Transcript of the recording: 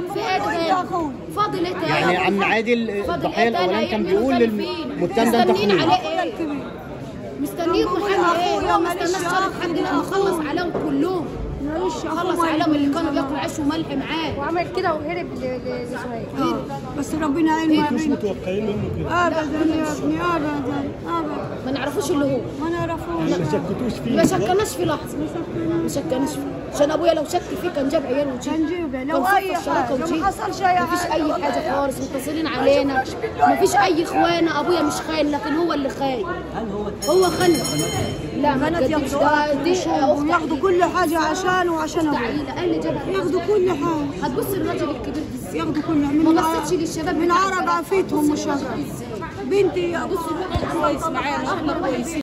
في ايه فاضل ايه تاني؟ يعني عم عادل الضحيه الاولاني كان بيقول للمتهم ده انت مستنيين اخويا. عليه ايه؟ مستنيين محامي ايه؟ هو ما استناش شرط حد لما خلص عليهم كلهم. خلص عليهم اللي كانوا بياكلوا عيش وملح معاه وعمل كده وهرب لزهير. بس ربنا يعين. مش متوقعين منه كده ابدا يا ابني ابدا ما نعرفوش اللي هو ما نعرفوش. ما شكتوش فيه ما شكناش في لحظه ما شكناش فيه عشان ابويا لو شك فيه كان جاب عياله وجيب هنجيبه لو اي حاجه ما حصلش اي حاجه. مفيش اي حاجه خالص متصلين علينا مفيش اي اخوانه ابويا مش خاين لكن هو اللي خاين. هو خان لا ما تكذبش ده دي ياخدوا كل حاجه عشانه وعشان ابوه قال لي جابها ياخدوا كل حاجه. هتبص الراجل الكبير ازاي ياخدوا كل ما بصتش للشباب من عرق عافيتهم وشغل بنتي بص الراجل كويس معانا احنا كويسين.